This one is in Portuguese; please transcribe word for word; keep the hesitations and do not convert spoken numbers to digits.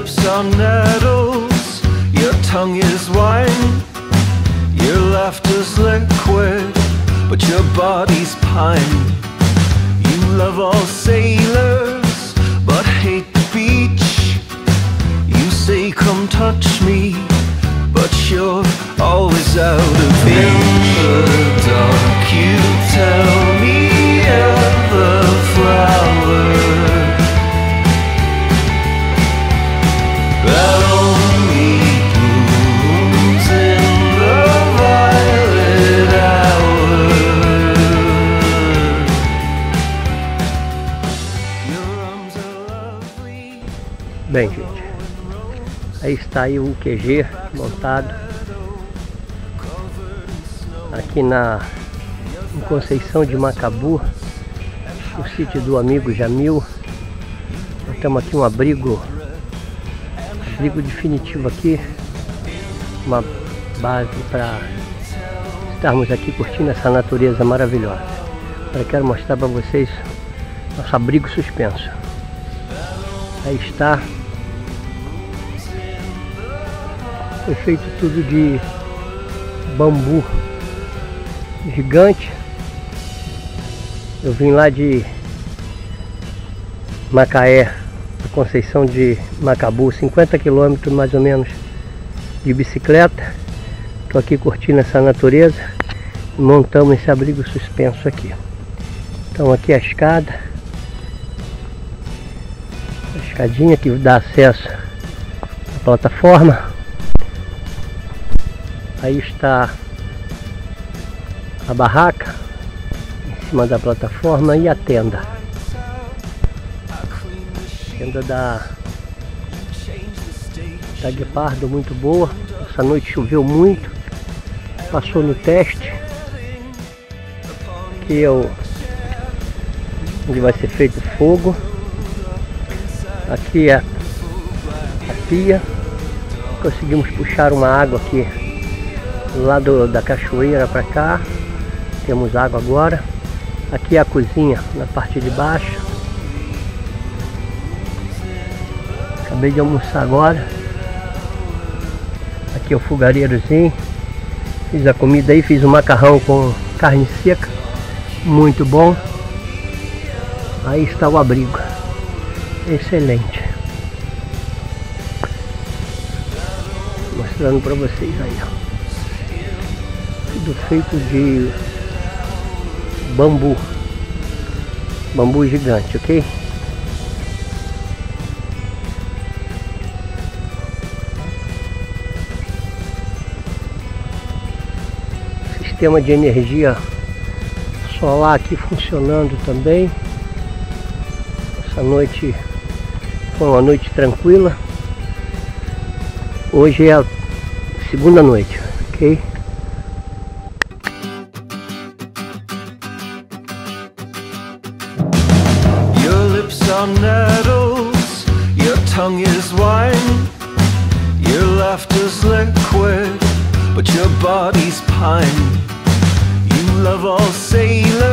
lips are nettles, your tongue is wine, your laughter's liquid, but your body's pine. You love all sailors, but hate the beach. You say come touch me, but you're always out of reach. In the dark you tell me of the flower that only blooms in the violet hour. Your arms are lovely. Bem, gente, aí está aí o Q G montado aqui na em Conceição de Macabu, o sítio do amigo Jamil. Nós temos aqui um abrigo, abrigo definitivo aqui, uma base para estarmos aqui curtindo essa natureza maravilhosa. Agora quero mostrar para vocês nosso abrigo suspenso. Aí está. Foi feito tudo de bambu gigante. Eu vim lá de Macaé, Conceição de Macabu, cinquenta quilômetros mais ou menos de bicicleta. Estou aqui curtindo essa natureza e montamos esse abrigo suspenso aqui. Então aqui a escada, a escadinha que dá acesso à plataforma. Aí está a barraca em cima da plataforma e a tenda. Tenda da, da Guepardo, muito boa. Essa noite choveu muito, passou no teste. Aqui é o, onde vai ser feito fogo. Aqui é a pia. Conseguimos puxar uma água aqui lá do, da cachoeira para cá. Temos água agora. Aqui é a cozinha na parte de baixo. Acabei de almoçar agora. Aqui é o fogareirozinho. Fiz a comida aí, fiz um macarrão com carne seca, muito bom. Aí está o abrigo, excelente. Mostrando para vocês aí, ó. Tudo feito de bambu, bambu gigante, ok? Sistema de energia solar aqui funcionando também. Essa noite foi uma noite tranquila. Hoje é a segunda noite, ok? Are nettles, your tongue is wine, your laughter's liquid, but your body's pine. You love all sailors.